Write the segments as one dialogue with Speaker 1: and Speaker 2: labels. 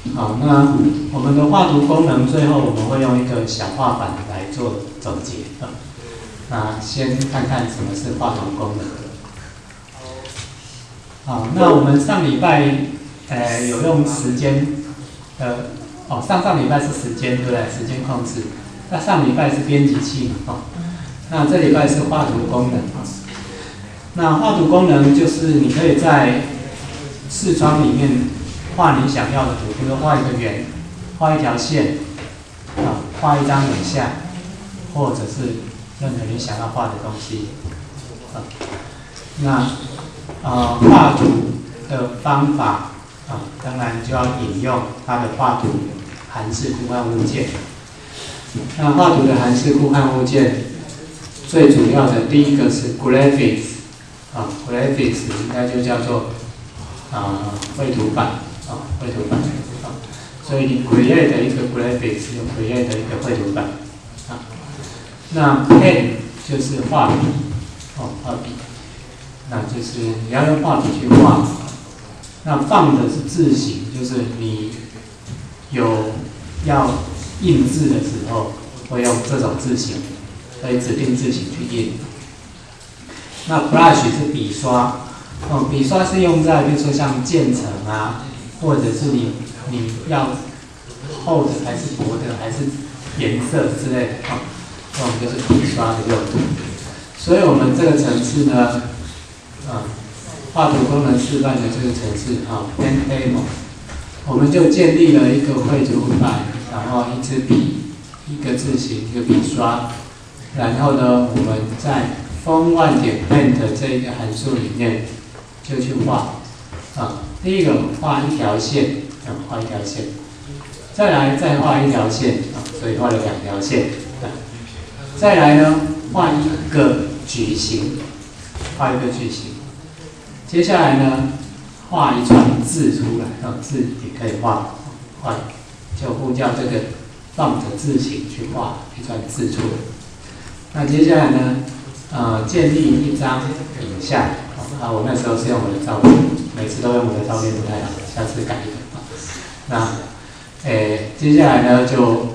Speaker 1: 好，那我们的画图功能最后我们会用一个小画板来做总结。那先看看什么是画图功能。好，那我们上礼拜有用时间上礼拜是时间对不对？时间控制。那上礼拜是编辑器嘛那这礼拜是画图功能那画图功能就是你可以在视窗里面画你想要的图，比如说画一个圆，画一条线，画一张影像，或者是任何你想要画的东西。那画图的方法当然就要引用它的画图函式互换物件。那画图的函式互换物件，最主要的第一个是 graphics，graphics 应该就叫做绘图板所以你 create 一个 graphics 就 create 一个绘图板那 pen 就是画笔画笔，那就是你要用画笔去画。那放的是字型，就是你有要印字的时候会用这种字型，可以指定字型去印。那 brush 是笔刷，笔刷是用在比如说像渐层或者是你要厚的还是薄的还是颜色之类的这种就是笔刷的用途。所以我们这个程式呢，画图功能示范的这个程式pen table， 我们就建立了一个绘图板，然后一支笔，一个字型，一个笔刷，然后呢，我们在 font1.paint 这一个函数里面就去画第一个画一条线，画一条线，再画一条线所以画了2条线再来呢画一个矩形，接下来呢画一串字出来，字也可以画就呼叫这个font字型去画一串字出来。那接下来呢建立一张影像我那时候是用我的照片，每次都用我的照片不太好，下次改一个那接下来呢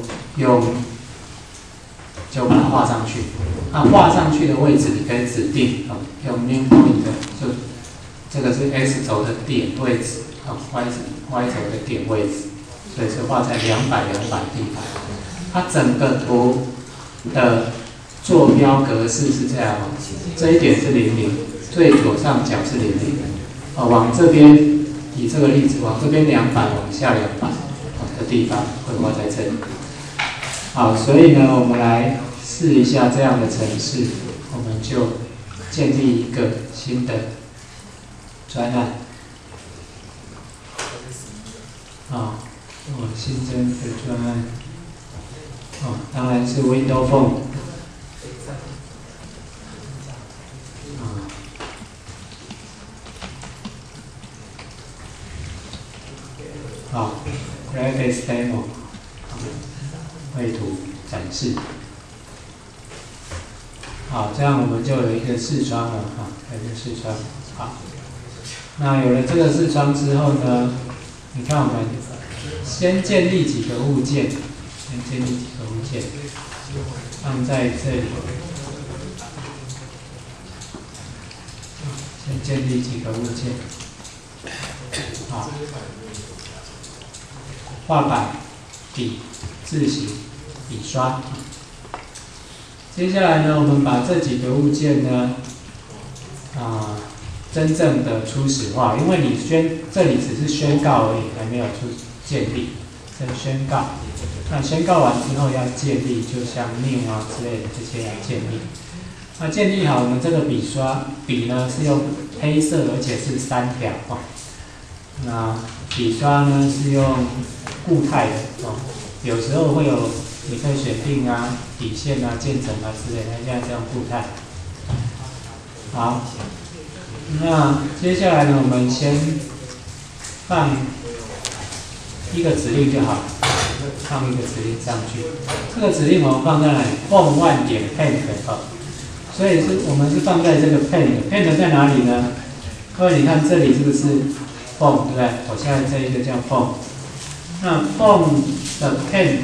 Speaker 1: 就把它画上去。画上去的位置你可以指定用 new point， 就这个是 x 轴的点位置y 轴的点位置，所以是画在200地方。它整个图的坐标格式是这样这一点是00，最左上角是00往这边以这个例子往这边200往下200的地方会画在这里。好，所以呢我们来试一下这样的程式，我们就建立一个新的专案我新增的专案当然是 Windows Phone Graphics Demo 绘图展示。好，这样我们就有一个视窗了有一个视窗。好，那有了这个视窗之后呢，你看我们先建立几个物件，放在这里。先建立几个物件。好，画板、笔、字型、笔刷。接下来呢，我们把这几个物件呢，真正的初始化，因为你这里只是宣告而已，还没有建立，这宣告。那宣告完之后要建立，就像 new 之类的这些来建立。那建立好，我们这个笔呢是用黑色，而且是3条那笔刷呢是用固态的有时候会有，你可以选定底线渐层之类的，现在这样固态。好，那接下来呢，我们先放一个指令就好，放一个指令上去。这个指令我们放在哪里？font1.paint所以我们是放在这个 paint 在哪里呢？各位你看这里是不是 font 对不对？我现在这一个叫 font， 那 form 的 paint，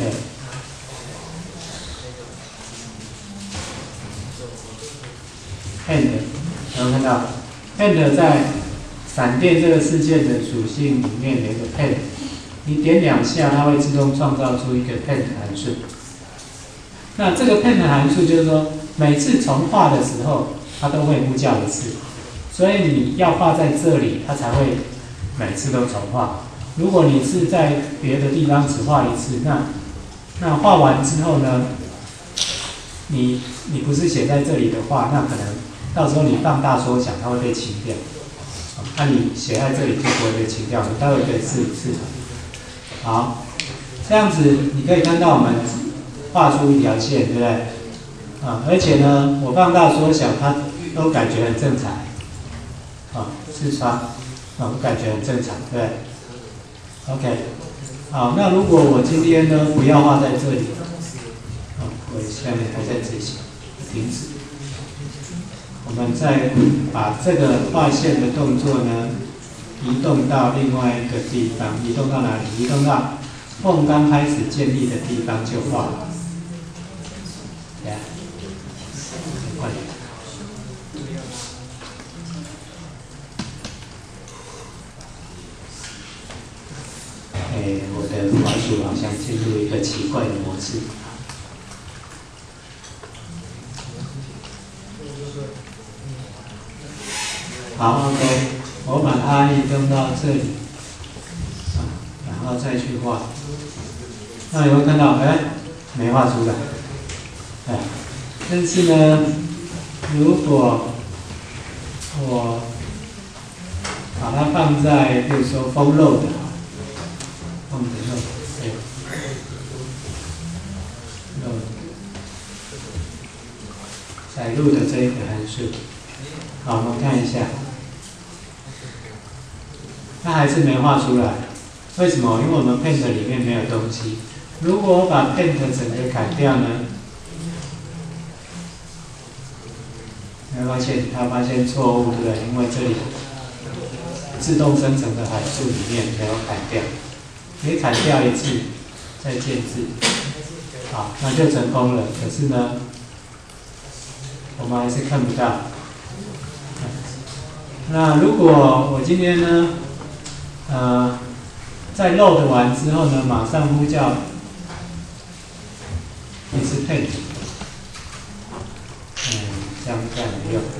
Speaker 1: 有没有看到 paint 在闪电这个事件的属性里面有一个 paint， 你点2下，它会自动创造出一个 paint 函数。那这个 paint 函数就是说，每次重画的时候，它都会呼叫1次，所以你要画在这里，它才会每次都重画。如果你是在别的地方只画1次，那画完之后呢，你不是写在这里的话，那可能到时候你放大缩小，它会被清掉。那你写在这里就不会被清掉，你待会可以试一次。好，这样子你可以看到我们画出一条线，对不对？而且呢，我放大缩小，它都感觉很正常。视窗，我感觉很正常，对不对 ？OK， 好，那如果我今天呢不要画在这里，我下面还在执行，停止。我们再把这个画线的动作呢，移动到另外一个地方，移动到哪里？移动到缝刚开始建立的地方就画了。对啊，快点。我的滑鼠好像进入一个奇怪的模式。好 ，OK， 我把它移动到这里，然后再去画。那你会看到，没画出来，但是呢，如果我把它放在，比如说封漏的，放的漏，漏载入的这一个函数，好，我们看一下。它还是没画出来，为什么？因为我们 paint 里面没有东西。如果我把 paint 整个砍掉呢？你会发现它发现错误，对不对？因为这里自动生成的函数里面没有砍掉，你砍掉1次，再建置，好，那就成功了。可是呢，我们还是看不到。那如果我今天呢？在 load 完之后呢，马上呼叫 is paint， 这样没用。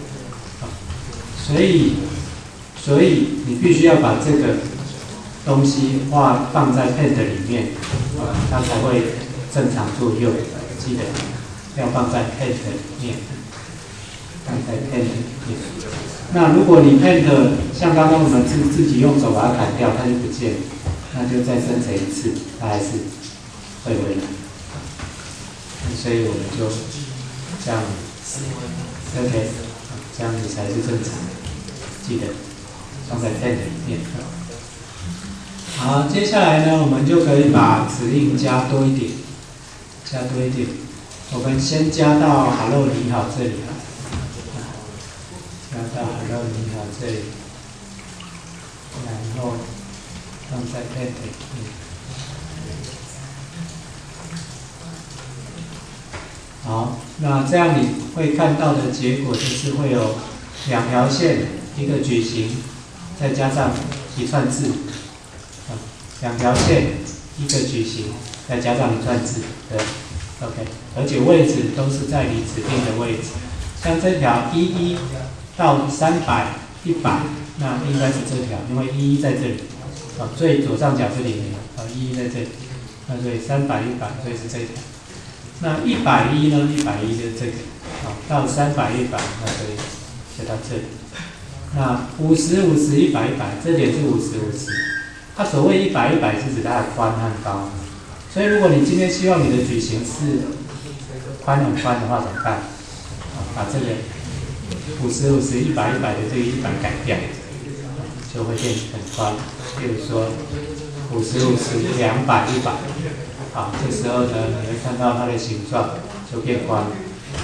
Speaker 1: 所以你必须要把这个东西放在 paint 里面，它才会正常作用。记得要放在 paint 里面，放在 paint 里面。那如果你 paint 像刚刚我们自己用手把它砍掉，它就不见了，那就再生成1次，它还是会回来。所以我们就这样 ，OK， 这样子才是正常的。记得放在 paint 里面。好，接下来呢，我们就可以把指令加多一点。我们先加到 Hello 你好这里。加到 Hello 你好这里，然后放在 paint 里面。好，那这样你会看到的结果就是会有2条线，一个矩形，再加上一串字。2条线，一个矩形，再加上一串字，对 ，OK， 而且位置都是在你指定的位置。像这条11到300、100，那应该是这条，因为11在这里，最左上角这里没有，11在这里，那所以300、100，所以是这条。那110呢？110就是这个，到300、100，那所以就到这里。那50、50、100、100，这点是50、50。它所谓100、100是指它的宽和高，所以如果你今天希望你的矩形是宽很宽的话，怎么办？把这个50、50、100、100的这个100改掉，就会变很宽。比如说50、50、200、100，好，这时候呢，你会看到它的形状就变宽了。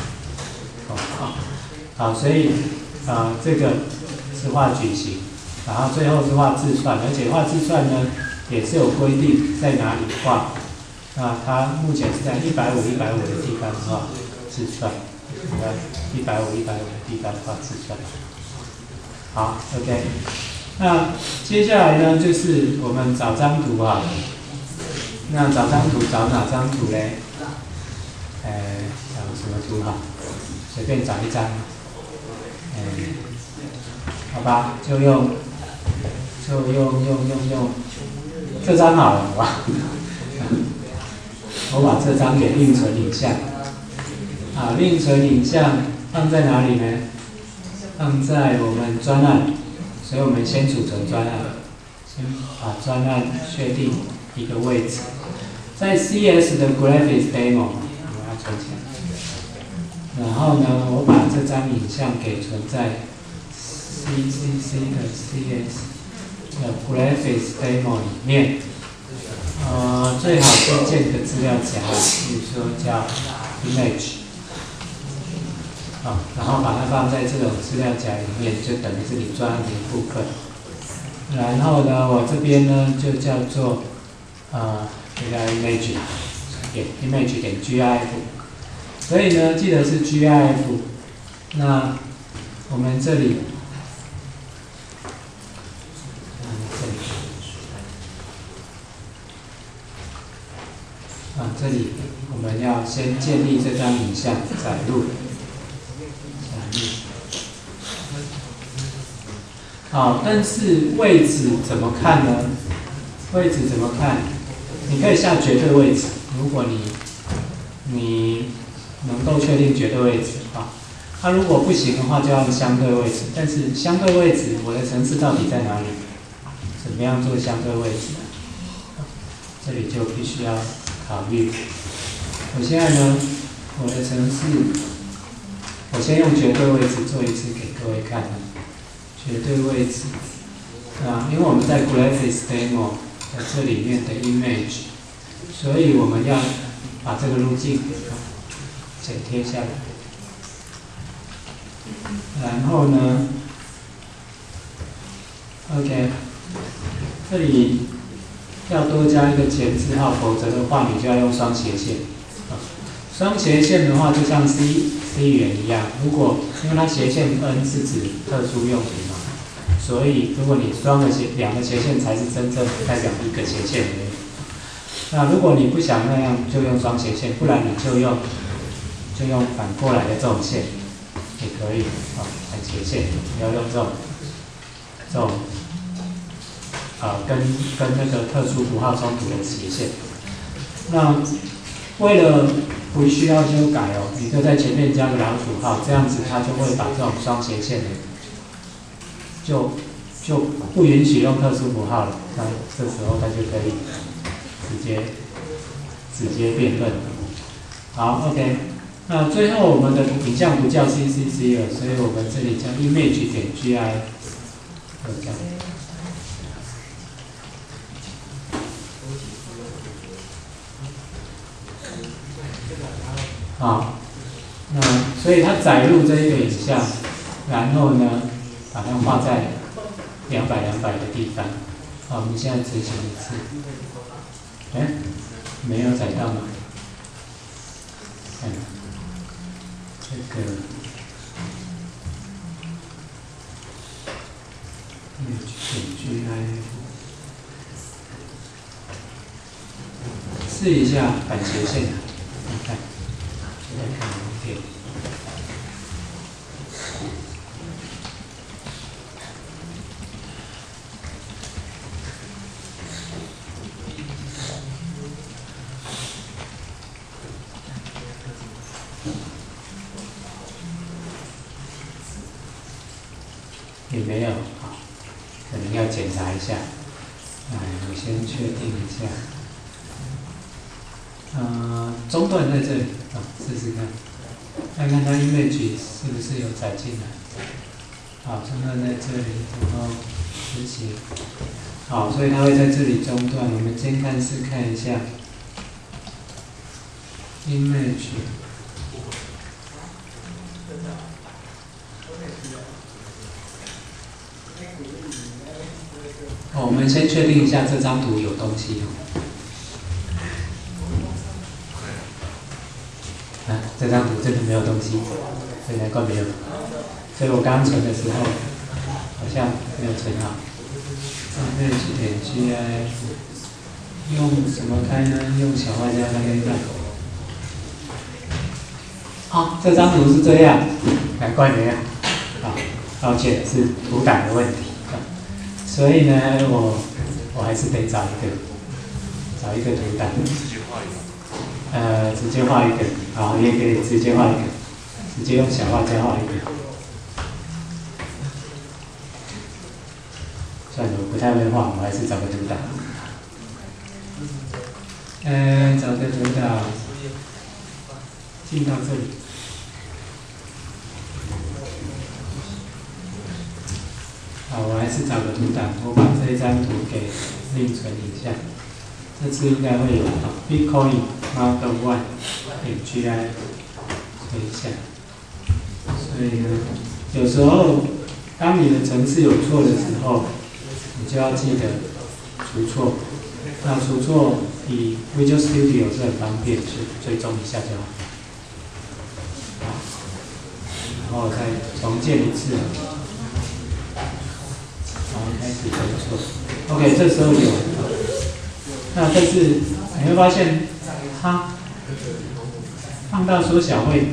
Speaker 1: 好，所以这个是画矩形，然后最后是画字串，而且画字串呢， 也是有规定在哪里画。那它目前是在150、150的地方画字串，150、150的地方画字串。好 ，OK。那接下来呢，就是我们找张图啊。那找张图找哪张图嘞？找什么图好？随便找一张。好吧，就用这张好了，好吧？我把这张给另存影像。啊，另存影像放在哪里呢？放在我们专案，所以我们先储存专案，先把专案确定一个位置，在 CS 的 Graphics Demo 我要存起来。然后呢，我把这张影像给存在 CCC 的 CS 的 Graphics Demo 里面。最好是建个资料夹，比如说叫 Image。然后把它放在这种资料夹里面，就等于是你专案的一部分。然后呢，我这边呢就叫做这个 image 点 image 点 GIF， 所以呢记得是 GIF。那我们这里，这里我们要先建立这张影像载入。好，但是位置怎么看呢？位置怎么看？你可以下绝对位置，如果你能够确定绝对位置那如果不行的话，就要相对位置。但是相对位置，我的程式到底在哪里？怎么样做相对位置？这里就必须要考虑。我现在呢，我的程式，我先用绝对位置做一次给各位看。绝对位置因为我们在 Graphics Demo 的这里面的 Image， 所以我们要把这个路径剪贴下来。然后呢 ，OK， 这里要多加一个前字号，否则的话你就要用双斜线。双斜线的话，就像 C 语言一样，如果因为它斜线 N 是指特殊用途嘛，所以如果你两个斜线才是真正代表一个斜线而已。那如果你不想那样，就用双斜线，不然你就用反过来的这种线也可以反斜线，不要用这种跟那个特殊符号冲突的斜线。那为了不需要修改你就在前面加个老鼠号，这样子它就会把这种双斜线就不允许用特殊符号了。那这时候它就可以直接辨认。好 ，OK。那最后我们的影像不叫 CCC 了，所以我们这里叫 image 点 GIF。那所以它载入这一个影像，然后呢，把它画在200的地方。我们现在执行一次。没有载到吗？这个试一下反斜线，你看，现在看有点。也没有，可能要检查一下。我先确定一下。中段在这里，试试看，看看它 image 是不是有载进来。好，中段在这里，然后执行。好，所以它会在这里中断。我们先看一下 image。 我们先确定一下这张图有东西这张图真的没有东西，所以难怪没有。所以我刚存的时候好像没有存好。image.gif 用什么开呢？用小画家开看。这张图是这样，难怪没有。抱歉，是图档的问题。所以呢，我还是得找一个图档。直接画一个，也可以直接画一个，直接用小画家画一个。算了，我不太会画，我还是找个图档。找个图档，进到这里。我还是找个图档，我把这一张图给另存一下。这次应该会有Bitcoin Model 1.gi 存一下。所以呢，有时候当你的程式有错的时候，你就要记得除错。那除错以 Visual Studio 是很方便，就追踪一下就好。然后再重建一次，然后开始重错。OK， 这时候有。那但是你会发现，它放大缩小会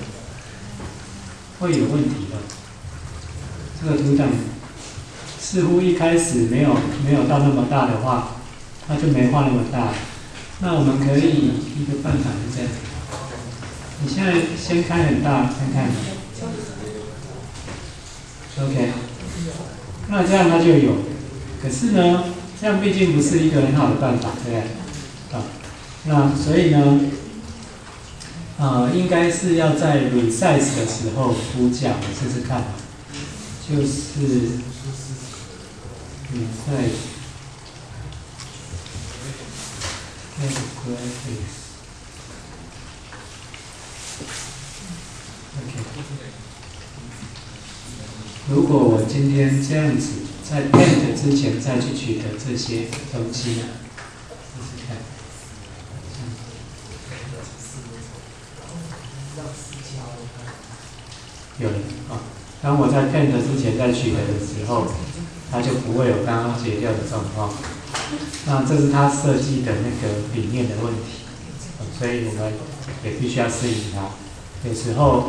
Speaker 1: 有问题的。这个图档似乎一开始没有到那么大的话，它就没画那么大。那我们可以一个办法是这样，你现在先开很大看看 ，OK， 那这样它就有。可是呢，这样毕竟不是一个很好的办法，对不对？那所以呢，应该是要在 resize 的时候呼叫，我试试看，就是 resize get graphics OK。如果我今天这样子在 paint 之前再去取得这些东西，试试看。有了当我在 paint 之前再取得的时候，它就不会有刚刚截掉的状况。那这是它设计的那个理念的问题，所以我们也必须要适应它。有时候，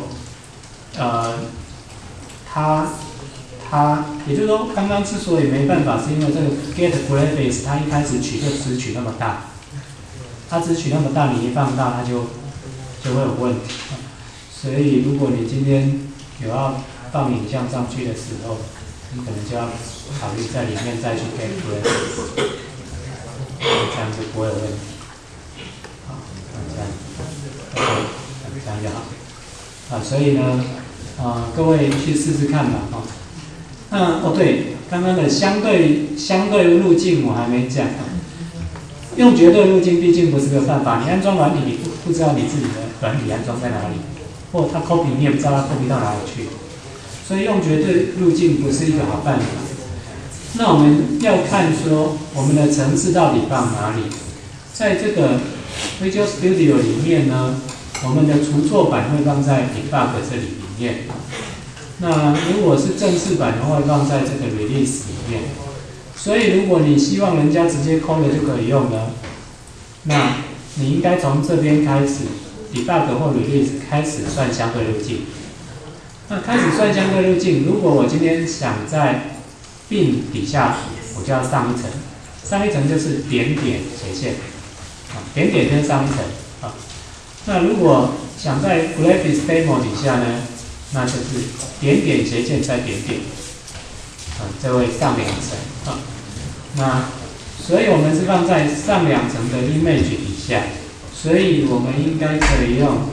Speaker 1: 它也就是说，刚刚之所以没办法，是因为这个 get graphics 它一开始取就只取那么大，它只取那么大，你一放大它就会有问题。所以如果你今天有要放影像上去的时候，你可能就要考虑在里面再去 get graphics， 这样就不会有问题。好，这样 ，OK， 这样就好。所以呢，各位去试试看吧，那对，刚刚的相对路径我还没讲。用绝对路径毕竟不是个办法，你安装软体，你不知道你自己的软体安装在哪里，或它 copy 你也不知道它 copy 到哪里去，所以用绝对路径不是一个好办法。那我们要看说我们的程式到底放哪里，在这个 Visual Studio 里面呢，我们的除错板会放在 debug 这里面。那如果是正式版的话，会放在这个 release 里面。所以如果你希望人家直接抠了就可以用呢，那你应该从这边开始 debug 或 release 开始算相对路径。那开始算相对路径，如果我今天想在 bin 底下，我就要上一层，上一层就是点点斜线，点点就是上一层。那如果想在 graphics demo 底下呢，那就是点点斜线再点点，这会上两层。那所以我们是放在上两层的 image 底下，所以我们应该可以用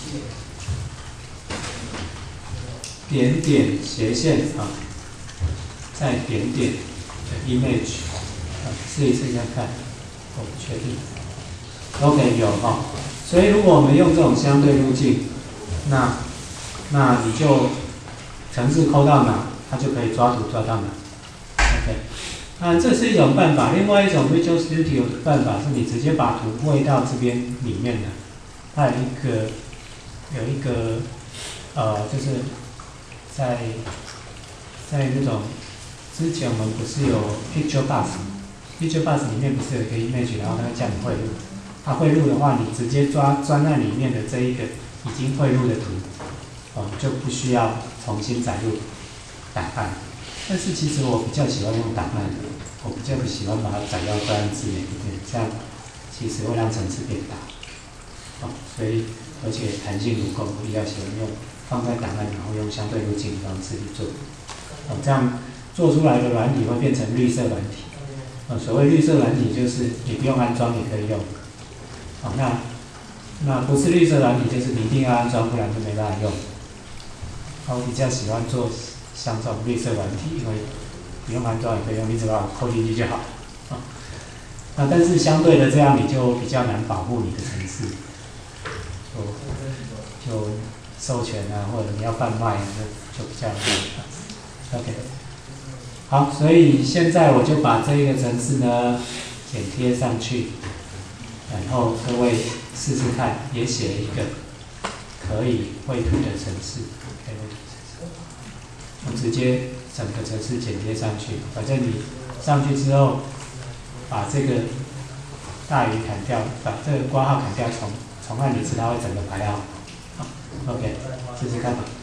Speaker 1: 点点斜线再点点的 image， 试一试看看，我不确定。OK 有所以如果我们用这种相对路径，那你就程式抠到哪，它就可以抓图抓到哪。OK， 这是一种办法。另外一种 Visual Studio 的办法是你直接把图喂到这边里面的，它有一个就是在那种之前我们不是有 Picture Bus 里面不是有一个 image， 然后它会叫你汇入。它汇入的话，你直接钻在里面的这一个已经汇入的图，就不需要重新载入档案。但是其实我比较喜欢用档案的，我比较不喜欢把它载到专案字典里面，这样其实会让层次变大。所以而且弹性不够，我比较喜欢用放在档案，然后用相对路径的方式去做。这样做出来的软体会变成绿色软体。所谓绿色软体就是你不用安装也可以用。那不是绿色软体，就是你一定要安装，不然就没办法用。我比较喜欢做像这种绿色软体，因为不用安装也可以用，你只把它扣进去就好。但是相对的这样你就比较难保护你的程式，就授权啊，或者你要贩卖就比较难。OK， 好，所以现在我就把这一个程式呢剪贴上去，然后各位试试看，也写一个可以绘图的程式。我直接整个程式剪贴上去，反正你上去之后，把这个大于砍掉，把这个括号砍掉，重按一次，它会整个排好。OK，试试看吧。